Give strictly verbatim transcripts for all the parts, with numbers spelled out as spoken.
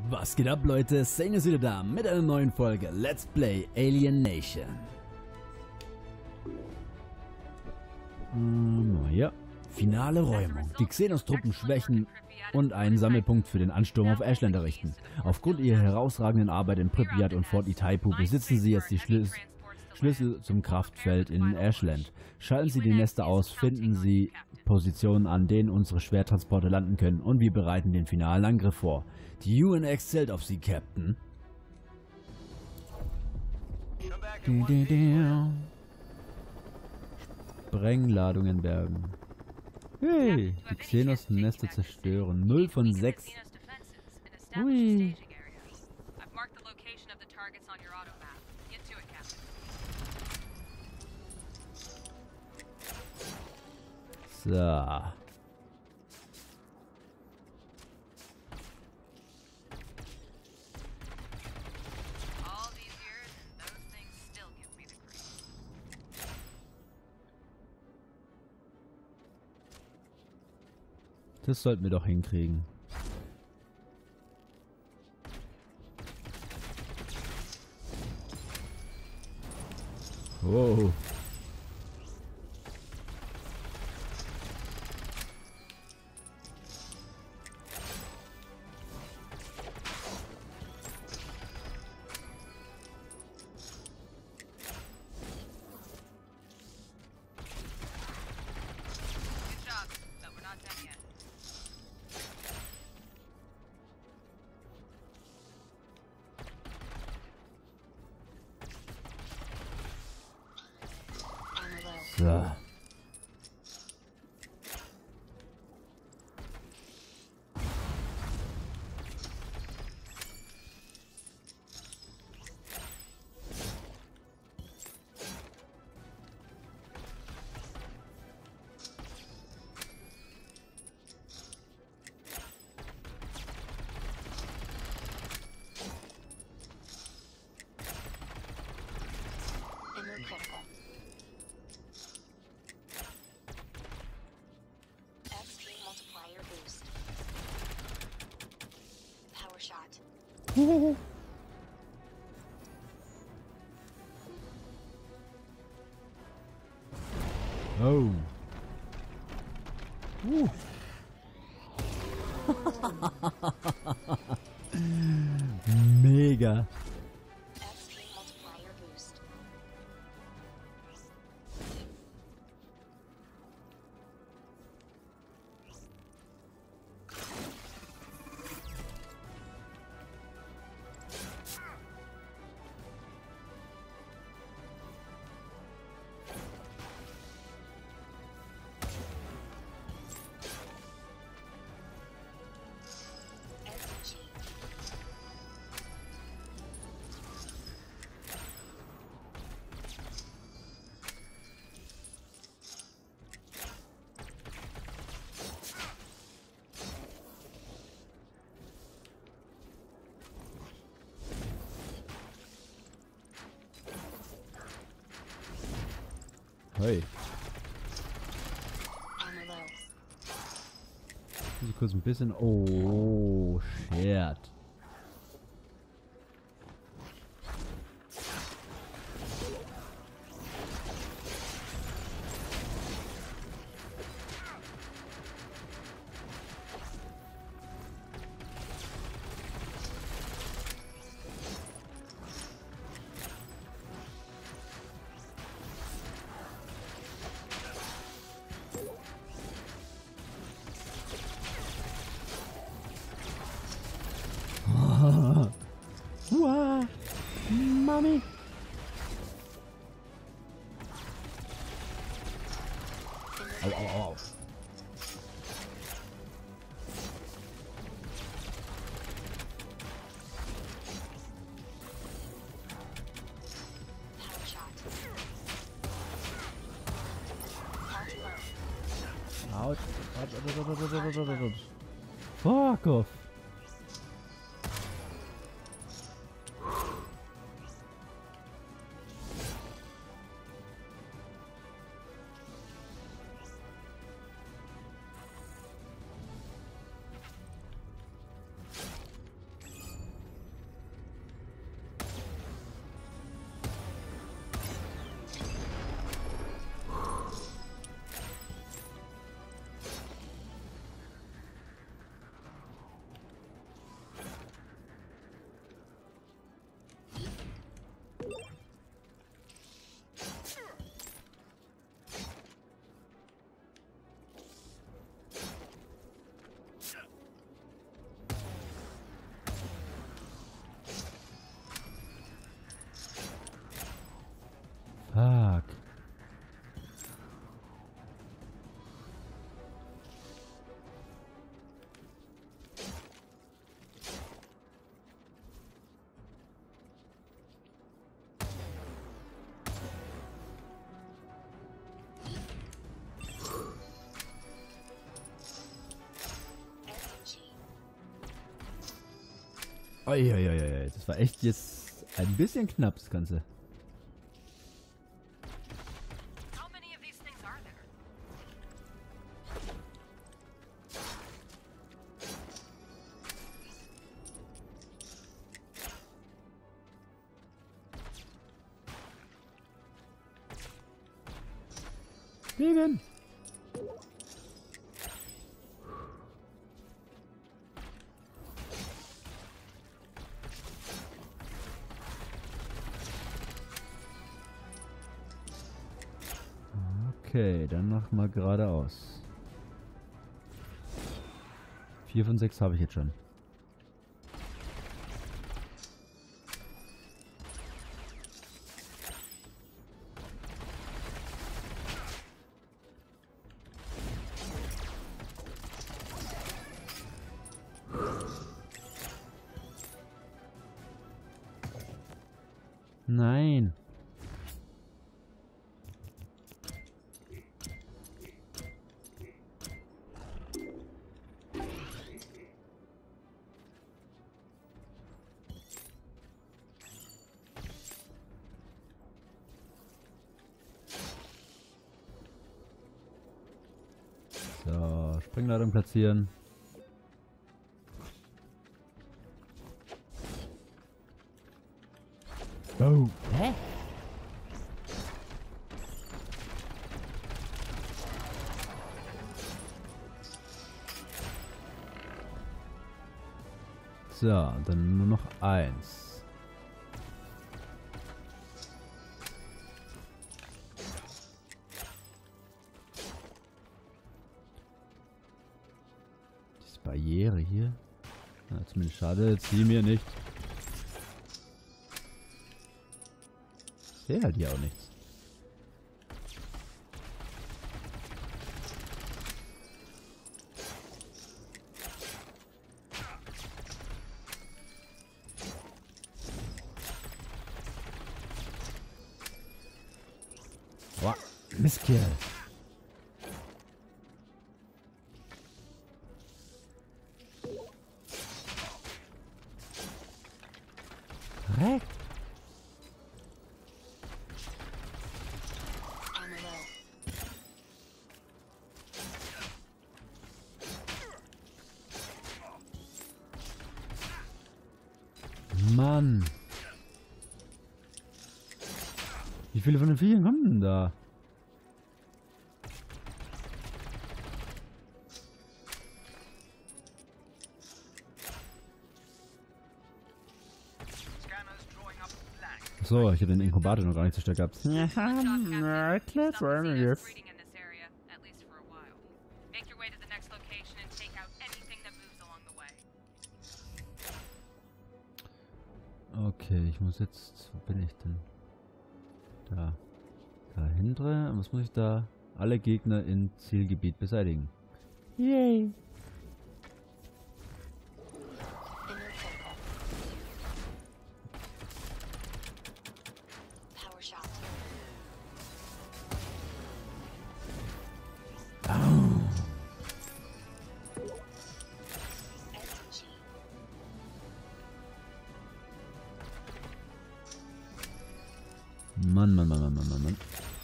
Was geht ab, Leute? Sane ist wieder da mit einer neuen Folge Let's Play Alien Nation. Ähm, ja. Finale Räumung. Die Xenos-Truppen schwächen und einen Sammelpunkt für den Ansturm auf Ashland errichten. Aufgrund ihrer herausragenden Arbeit in Pripyat und Fort Itaipu besitzen sie jetzt die Schlüs Schlüssel zum Kraftfeld in Ashland. Schalten Sie die Nester aus, finden Sie Positionen, an denen unsere Schwertransporte landen können, und wir bereiten den finalen Angriff vor. Die U N X zählt auf Sie, Captain. Sprengladungen bergen. Hey, die Xenos-Nester zerstören. null von sechs. Hui. So. Das sollten wir doch hinkriegen. Wow. So. Oh. Oh. Uh. Mega. Hey. Muss ich kurz ein bisschen. Oh, shit. Uah, Mami. Au, au, au, au. Out. Fuck off. Uiuiui, das war echt jetzt ein bisschen knapp, das Ganze. Fliegen! Okay, dann noch mal geradeaus. Vier von sechs habe ich jetzt schon. Nein. So, Springladung platzieren. Oh. Hä? So, dann nur noch eins. Diese Barriere hier. Ja, zumindest schade, zieh mir nicht. Ich sehe halt hier auch nichts. Boah, Mistkerl. Reck. Mann. Wie viele von den Viechern kommen denn da? So, ich habe den Inkubator noch gar nicht so stark gehabt. Ja, na klar, jetzt. Okay, ich muss jetzt... Wo bin ich denn? Da. Dahinter. Was muss ich da? Alle Gegner im Zielgebiet beseitigen. Yay! Mann, Mann, Mann, Mann, Mann, Mann, Mann.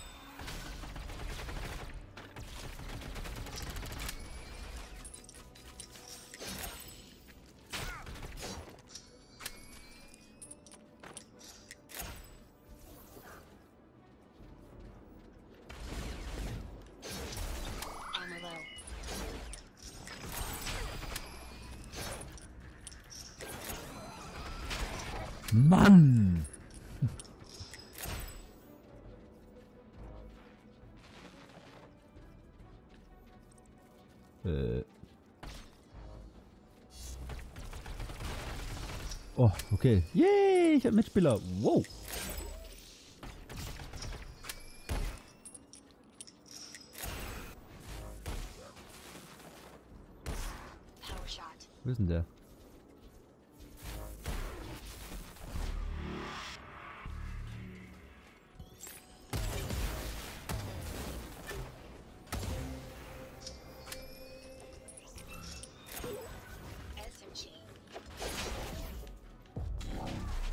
Mann! Äh. Oh, okay. Yay, ich hab Mitspieler. Wow. Wo ist denn der?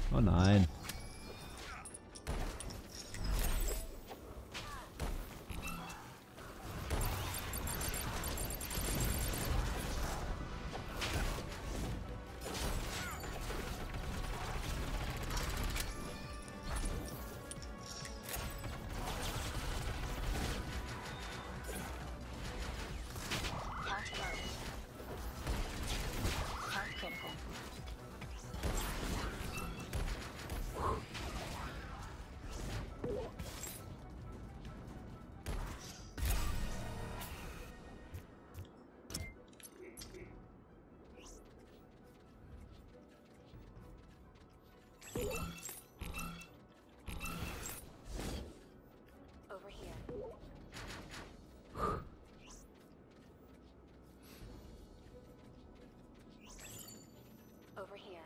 Oh nein. Over here.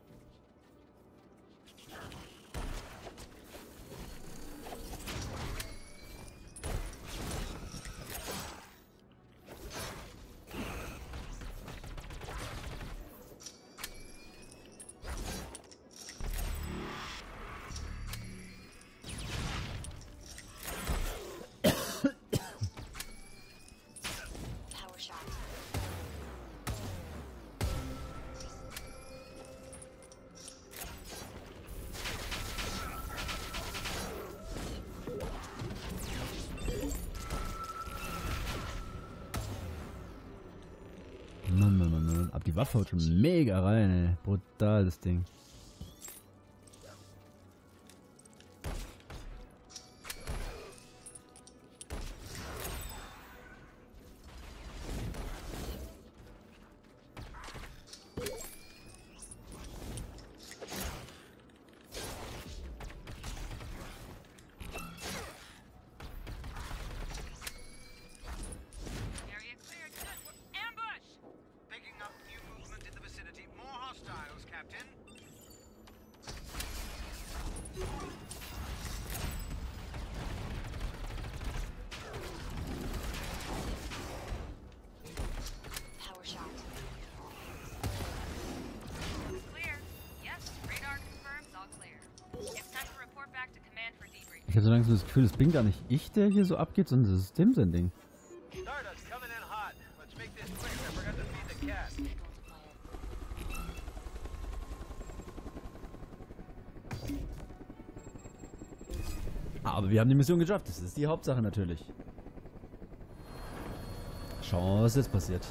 Power shot. Mann, Mann, Mann, Mann. Ab die Waffe haut schon mega rein, ey. Brutal, das Ding. Ich habe so langsam das Gefühl, es bin gar nicht ich, der hier so abgeht, sondern das System-Sending. Aber wir haben die Mission geschafft, das ist die Hauptsache natürlich. Schauen wir mal, was jetzt passiert.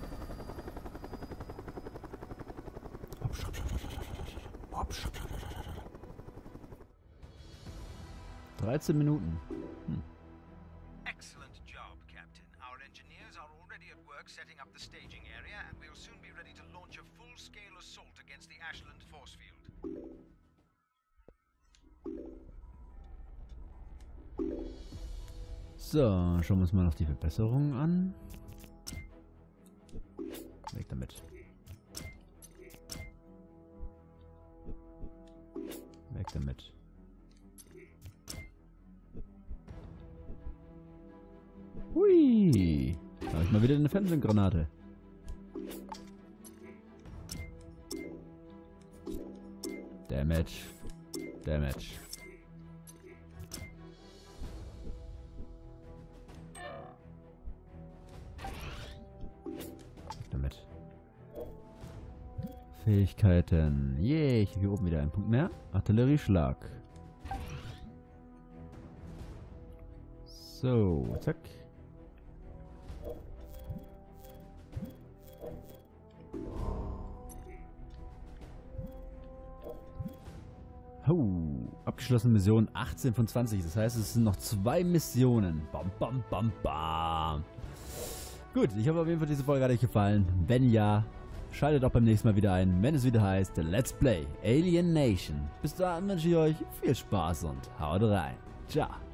dreizehn Minuten. Hm. Excellent job, Captain. Our engineers are already at work setting up the staging area, and we'll soon be ready to launch a full-scale assault against the Ashland force field. So, schauen wir uns mal noch die Verbesserungen an. Weg damit. Weg damit. Hui! Da habe ich mal wieder eine Fernsehgranate. Damage. Damage. Damit. Fähigkeiten. Yay, ich habe hier oben wieder einen Punkt mehr. Artillerieschlag. So, zack. Oh, abgeschlossene Mission achtzehn von zwanzig. Das heißt, es sind noch zwei Missionen. Bam, bam, bam, bam. Gut, ich hoffe auf jeden Fall, diese Folge hat euch gefallen. Wenn ja, schaltet auch beim nächsten Mal wieder ein, wenn es wieder heißt Let's Play Alien Nation. Bis dahin wünsche ich euch viel Spaß und haut rein. Ciao.